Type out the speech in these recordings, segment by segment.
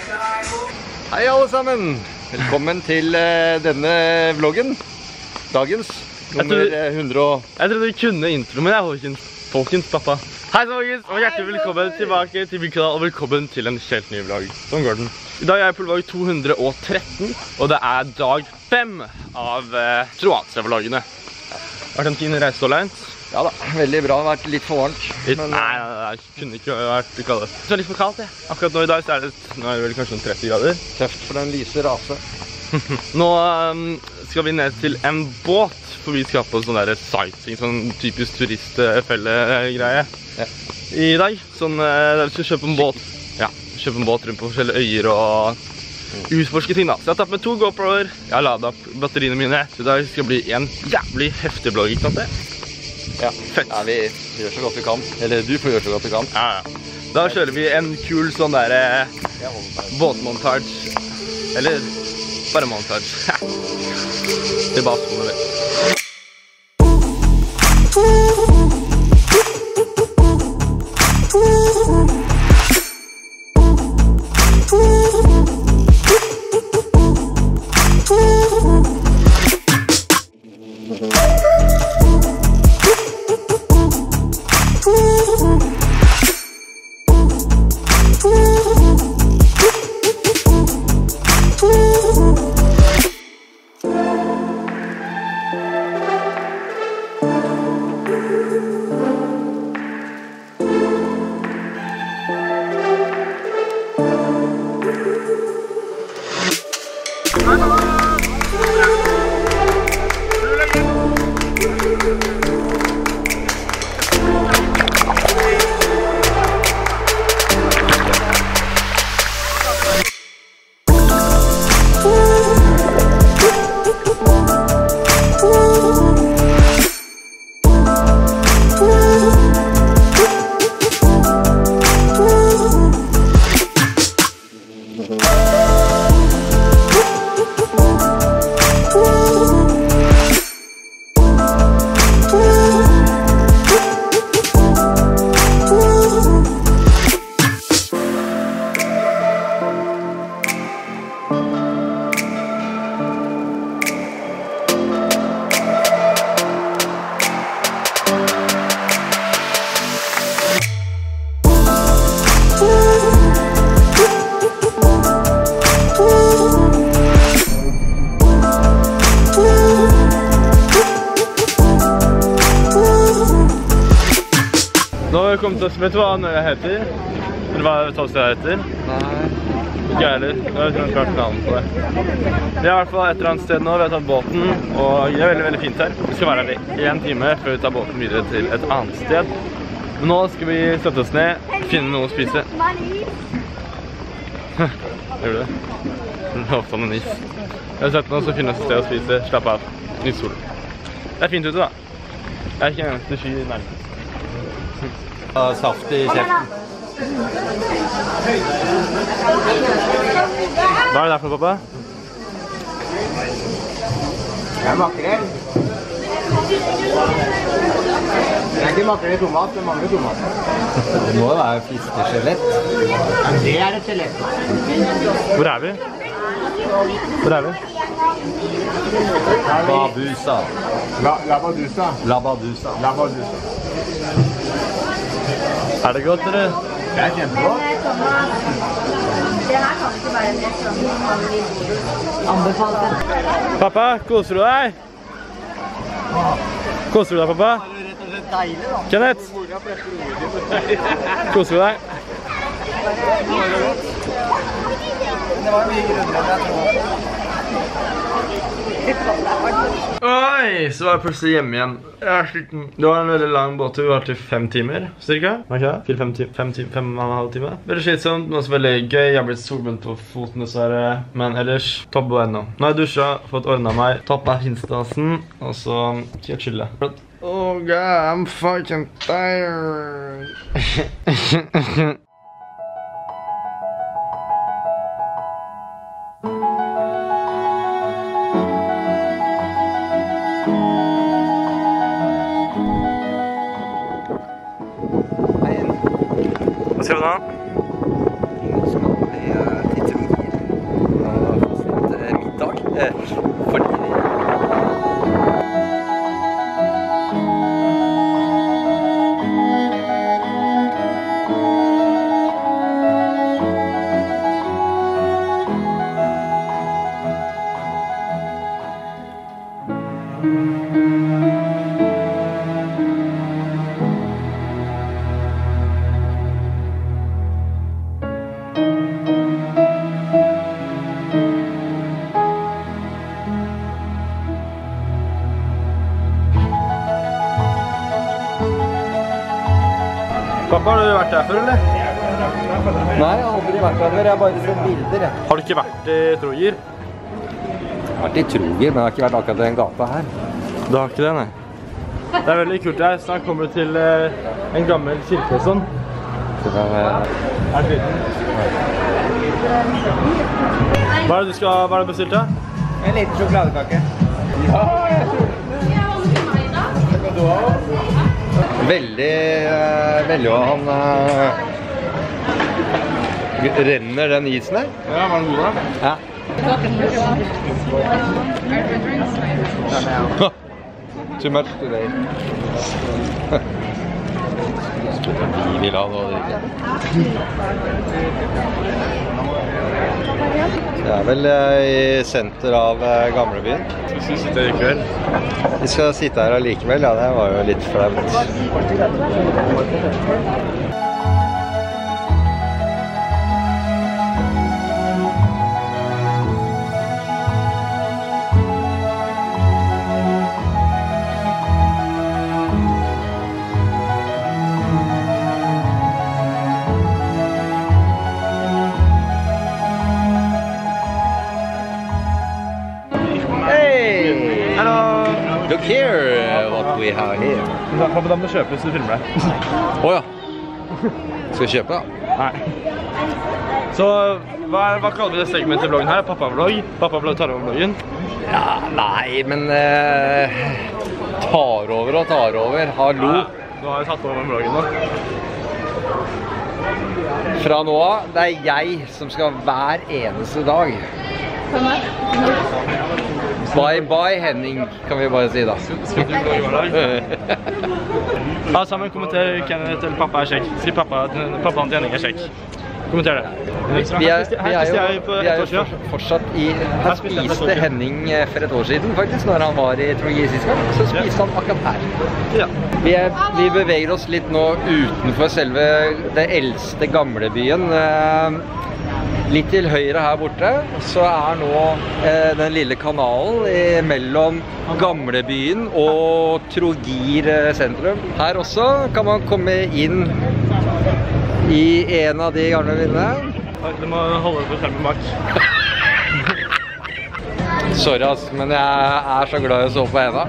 Hei alle sammen! Velkommen til denne vloggen. Dagens nummer 100 og... Jeg trodde vi kunne intro, men jeg er folkens pappa. Hei folkens, og hjertelig velkommen tilbake til min kanal, og velkommen til en helt ny vlogg. Sånn går den. I dag er jeg på vlogg 213, og det er dag 5 av Kroatia-vloggene. Det har vært en fin reise så langt. Ja da, veldig bra. Det har vært litt for varmt. Men... Nei, det kunne ikke vært kaldt. Det er litt for kaldt, jeg. Akkurat nå i dag så er det, nå er det vel kanskje 30 grader. Tøft for den lyse rase. Nå skal vi ned til en båt, for vi skal på sånn der sightseeing, sånn typisk turistfelle-greie i dag. Sånn, vi skal kjøpe en båt. Ja, kjøpe en båt rundt på forskjellige øyer og utforske ting da. Så jeg har tatt med 2 GoPro'er, jeg har ladet opp batteriene mine. Så i dag skal det bli en jævlig heftig vlogg, ikke sant det? Ja, fett. Ja, vi gjør så godt vi kan. Eller du får gjøre så godt vi kan. Ja, ja. Da kjører vi en kul sånn der båtmontage. Eller bare montage. Det er bare sånn det. Nå har vi kommet oss, vet du hva Nøya heter? Eller hva stedet heter? Nei. Ikke jeg heller, nå har vi klart navnet på det. Vi er i hvert fall et eller annet sted nå, vi har tatt båten, og det er veldig, veldig fint her. Vi skal være her i 1 time før vi tar båten videre til et annet sted. Men nå skal vi sette oss ned, finne noe å spise. Gjør du det? Det er ofte en is. Vi har sett noe, så finne oss et sted å spise, slappe av, nytt sol. Det er fint ute da. Jeg er ikke en eneste sky nærmest. Saft i kjeften. Hva er det der for, pappa? Det er makrell. Det er ikke makrell i tomat, det mangler tomat. Det må jo være fiskeskjelett. Ja, det er et skjelett. Hvor er vi? Hvor er vi? Babusa. Labadusa. Labadusa. Labadusa. Er det godt, eller? Det er kjempegodt. Det her kan ikke være en restaurant. Anbefalt. Pappa, koser du deg? Koser du deg, pappa? Det er rett og slett deilig da. Kenneth? Koser du deg? Det var mye grunner enn jeg tror. Oi, så var jeg plutselig hjemme igjen. Jeg er sliten. Det var en veldig lang båttur, vi var til 5 timer, cirka. Var ikke det? 5,5 timer. Veldig slitsomt, men også veldig gøy. Jeg har blitt solbrent på foten dessverre. Men ellers, topp og ennå. Nå har jeg dusja, fått ordnet meg, tatt meg finstasen, og så skal jeg chille. Oh god, I'm fucking tired. Hva ser du da? Nå skal vi til Har du vært der før, eller? Nei, jeg har aldri vært der før. Jeg har bare sett bilder. Jeg Har du ikke vært i Troger? har vært i Troger, men jeg har ikke vært akkurat i den gata her. Du har ikke det, nei. Det er veldig kult her. Snart kommer du til en gammel kirke og sånn. Det var, Er det fint? Hva er det du skal bestilt da? En liten sjokoladekake. veldig og han renner den isen her. Ja, var den god da? Ja. Too much today. Vi vil ha noe å drikke. Det er vel i senter av gamlebyen. Skal vi sitte her i kveld? Vi skal sitte her allikevel, ja, det var jo litt flaut. Look here, what we have here. Hva på dem du kjøper hvis du filmer det? Åja. Skal vi kjøpe da? Nei. Så hva kaller vi det segmentet i vloggen her? Pappa-vlogg? Pappa-vlogg tar over vloggen? Ja, nei, men tar over og tar over. Hallo. Du har jo tatt over vloggen nå. Fra nå av, det er jeg som skal hver eneste dag. Bye bye Henning, kan vi bare si da. Skal du vlogge hver dag? Ja, sammen kommenter Kenneth til pappa er kjekk. Si pappaen til Henning er kjekk. Kommenter det. Vi er jo fortsatt i... Her spiste Henning for et år siden faktisk, når han var i Troger sist gang. Så spiste han akkurat her. Ja. Vi beveger oss litt nå utenfor selve det eldste gamlebyen. Litt til høyre her borte, så er nå den lille kanalen mellom gamlebyen og Troger sentrum. Her også kan man komme inn i en av de gamle byene. Du må holde på skjermen bak. Sorry ass, men jeg er så glad i å sove på henne.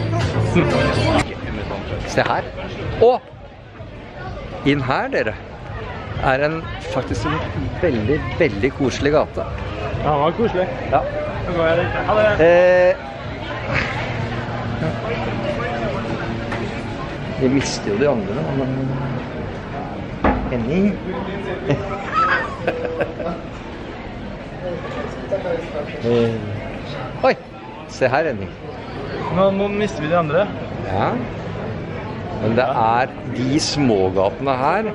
Se her. Og inn her dere. Er faktisk en veldig, veldig koselig gate. Ja, det var koselig. Ja. Nå går jeg litt. Ha det! Vi mister jo de andre, men... Henning? Oi! Se her, Henning. Nå mister vi de andre. Ja. Men det er de smågatene her.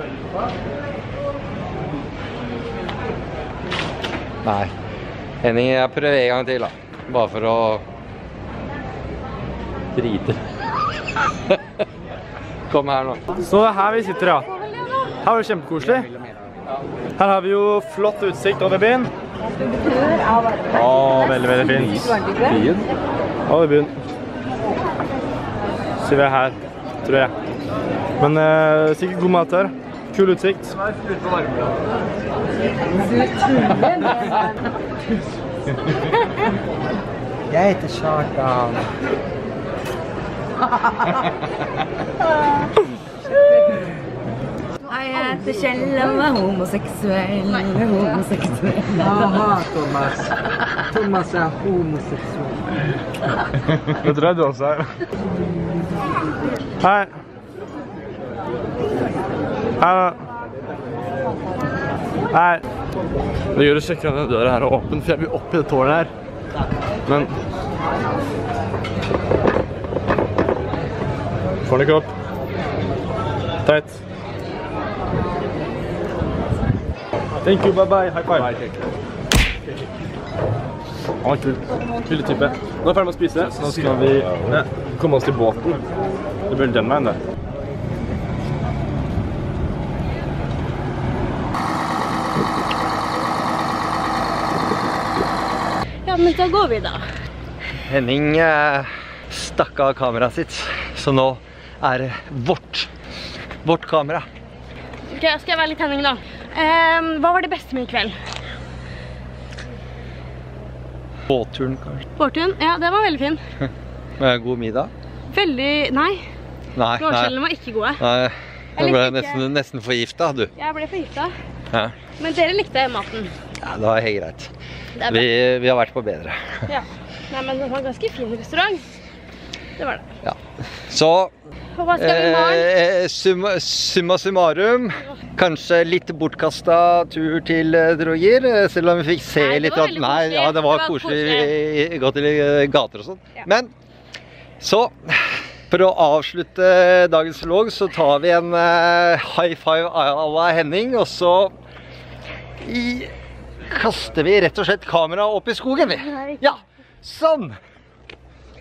Nei. Henning, jeg prøver en gang til da. Bare for å drite. Kom her nå. Så her vi sitter, ja. Her var det kjempekoselig. Her har vi jo flott utsikt over byen. Veldig, veldig fint. Byen? Over byen. Så vi er her, tror jeg. Men sikkert god mat her. Kul utsikt. Jeg heter Kjartan. Jeg heter Kjell og er homoseksuell. Aha, Thomas. Thomas er homoseksuell. Det tror jeg du også er. Hei. Hei da. Hei. Det gjør å sjekke om den døra her er åpen, for jeg blir oppe i det tårnet her. Men... Får den ikke opp. Teit. Thank you, bye bye. High five. Ja, kult. Kul type. Nå er vi ferdig med å spise. Nå skal vi komme oss til båten. Det blir den veien der. Ja, men så går vi da. Henning stakk av kameraet sitt, så nå er det vårt kamera. Ok, skal jeg være litt Henning da? Hva var det beste med i kveld? Båtturen, kanskje. Båtturen? Ja, det var veldig fin. Med god middag? Veldig... Nei. Nei, Blåskjellene var ikke gode. Nei. Jeg ble likte ikke- nesten forgiftet, du. Jeg ble forgiftet. Ja. Men dere likte maten. Ja, det var helt greit. Det er bra. Vi har vært på bedre. Ja. Nei, men det var en ganske fin restaurant. Det var det. Ja. Så, Og hva skal vi i morgen? summa summarum, kanskje litt bortkastet tur til Drogir, selv om vi fikk se Nei, det litt var at, veldig nei, koselig. ja, det var Det var koselig, gå til gater og sånn. Ja. Men, så, for å avslutte dagens vlogg, så tar vi en high five à la Henning, og så kaster vi rett og slett kameraet opp i skogen, vi. Ja, sånn!